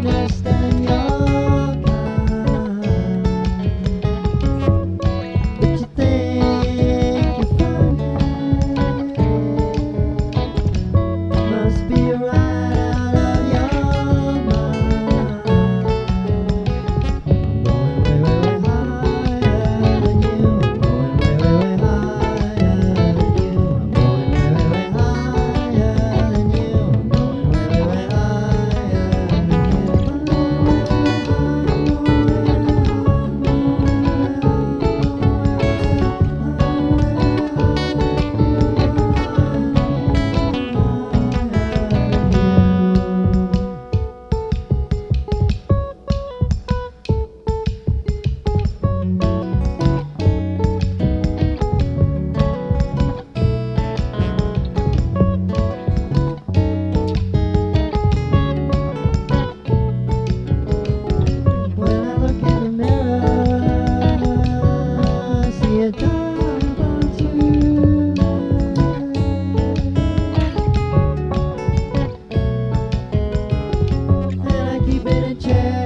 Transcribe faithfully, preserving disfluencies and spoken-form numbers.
understand your kind, but you think you find it must be right out of your mind. I'm going way, way, way higher than you. I'm going way, way, way higher than you. I'm going way, way, way higher than you. I'm going way, way, way higher than you. When I look in the mirror, I see a dark on tonight, and I keep it in check.